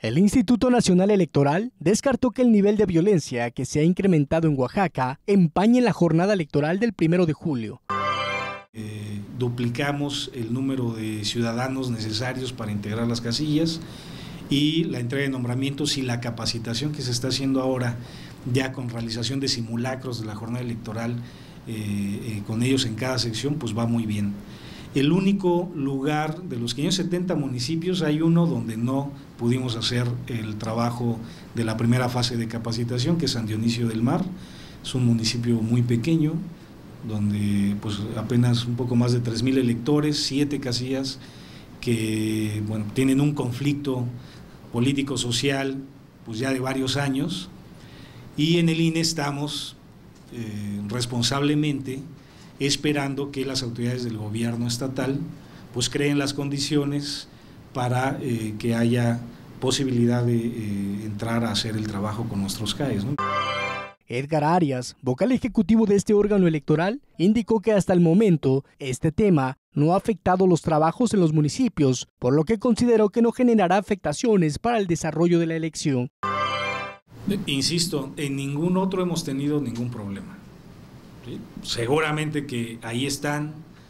El Instituto Nacional Electoral descartó que el nivel de violencia que se ha incrementado en Oaxaca empañe la jornada electoral del 1 de julio. Duplicamos el número de ciudadanos necesarios para integrar las casillas y la entrega de nombramientos y la capacitación que se está haciendo ahora ya con realización de simulacros de la jornada electoral con ellos en cada sección, pues va muy bien. El único lugar de los 570 municipios, hay uno donde no pudimos hacer el trabajo de la primera fase de capacitación, que es San Dionisio del Mar. Es un municipio muy pequeño, donde pues apenas un poco más de 3,000 electores, 7 casillas que bueno, tienen un conflicto político-social pues ya de varios años, y en el INE estamos responsablemente esperando que las autoridades del gobierno estatal pues creen las condiciones para que haya posibilidad de entrar a hacer el trabajo con nuestros CAEs, ¿no? Edgar Arias, vocal ejecutivo de este órgano electoral, indicó que hasta el momento este tema no ha afectado los trabajos en los municipios, por lo que consideró que no generará afectaciones para el desarrollo de la elección. Insisto, en ningún otro hemos tenido ningún problema. ¿Sí? Seguramente que ahí están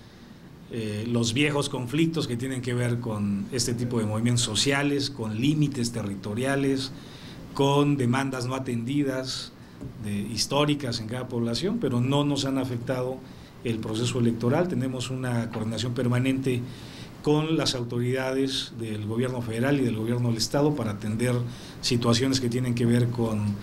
los viejos conflictos que tienen que ver con este tipo de movimientos sociales, con límites territoriales, con demandas no atendidas, históricas en cada población, pero no nos han afectado el proceso electoral. Tenemos una coordinación permanente con las autoridades del gobierno federal y del gobierno del estado para atender situaciones que tienen que ver con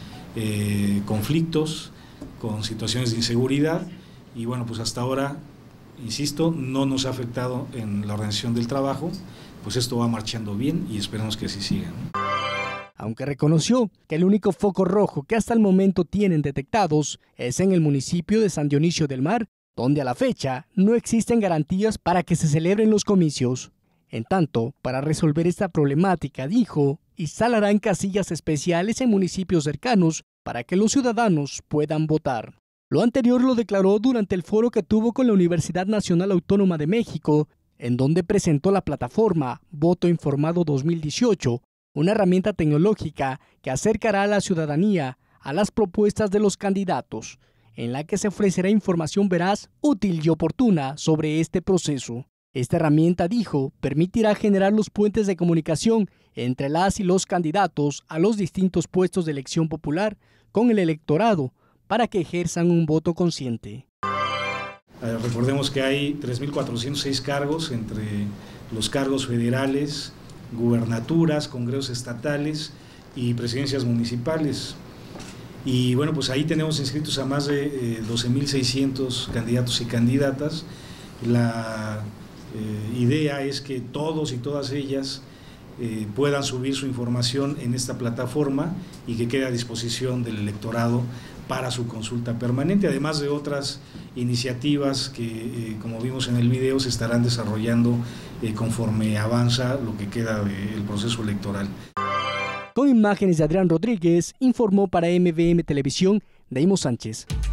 conflictos, con situaciones de inseguridad, y bueno, pues hasta ahora, insisto, no nos ha afectado en la organización del trabajo, pues esto va marchando bien y esperamos que así siga, ¿no? Aunque reconoció que el único foco rojo que hasta el momento tienen detectados es en el municipio de San Dionisio del Mar, donde a la fecha no existen garantías para que se celebren los comicios. En tanto, para resolver esta problemática, dijo, instalarán casillas especiales en municipios cercanos para que los ciudadanos puedan votar. Lo anterior lo declaró durante el foro que tuvo con la Universidad Nacional Autónoma de México, en donde presentó la plataforma Voto Informado 2018, una herramienta tecnológica que acercará a la ciudadanía a las propuestas de los candidatos, en la que se ofrecerá información veraz, útil y oportuna sobre este proceso. Esta herramienta, dijo, permitirá generar los puentes de comunicación entre las y los candidatos a los distintos puestos de elección popular con el electorado para que ejerzan un voto consciente. Recordemos que hay 3,406 cargos entre los cargos federales, gubernaturas, congresos estatales y presidencias municipales. Y bueno, pues ahí tenemos inscritos a más de 12,600 candidatos y candidatas. La idea es que todos y todas ellas puedan subir su información en esta plataforma y que quede a disposición del electorado para su consulta permanente, además de otras iniciativas que, como vimos en el video, se estarán desarrollando conforme avanza lo que queda del proceso electoral. Con imágenes de Adrián Rodríguez, informó para MVM Televisión, Deimo Sánchez.